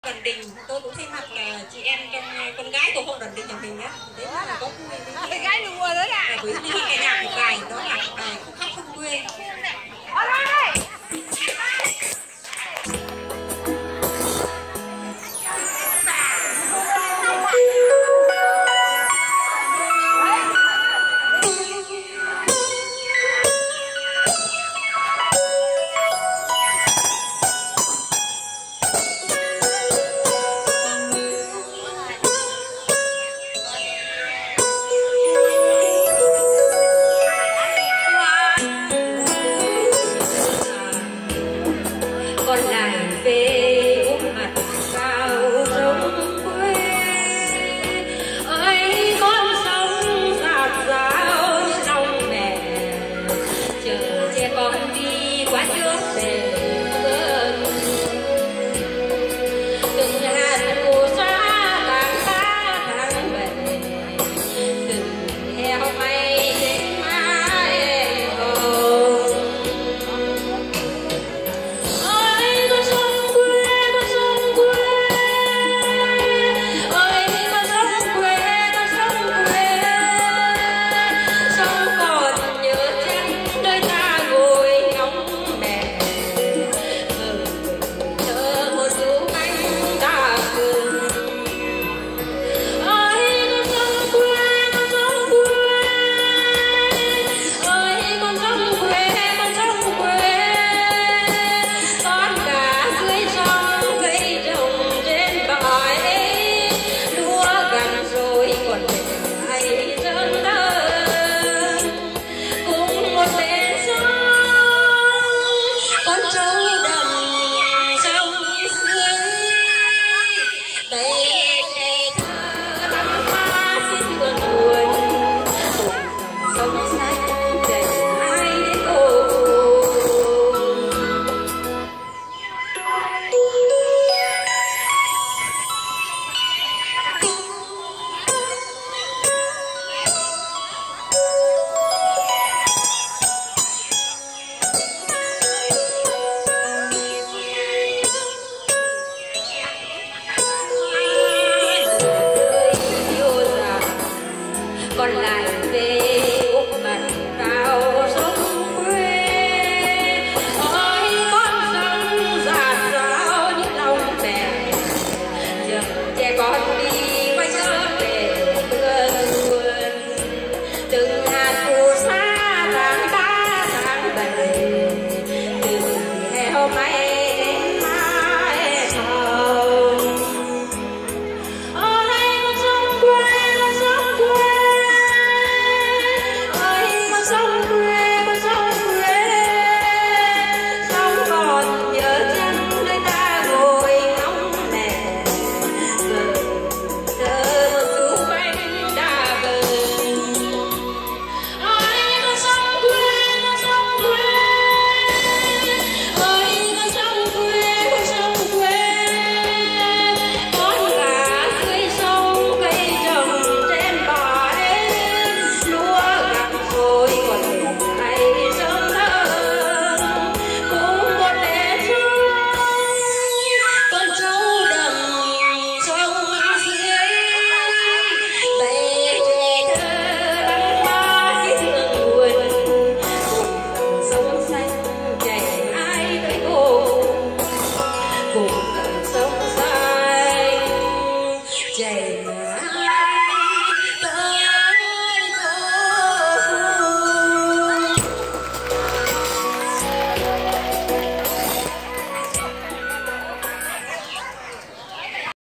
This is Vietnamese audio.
Đoàn Đình, tôi cũng thay mặt là chị em trong con gái của hội Đoàn Đình nhà mình á, đấy là có vui với gái đùa nữa à. Với những cái nhạc một bài đó là bài khúc khắp sông quê. Còn lại về ôm mặt sao trong quê ơi, con sông dạt dào như lòng mẹ chờ che con đi qua trước về cơn từng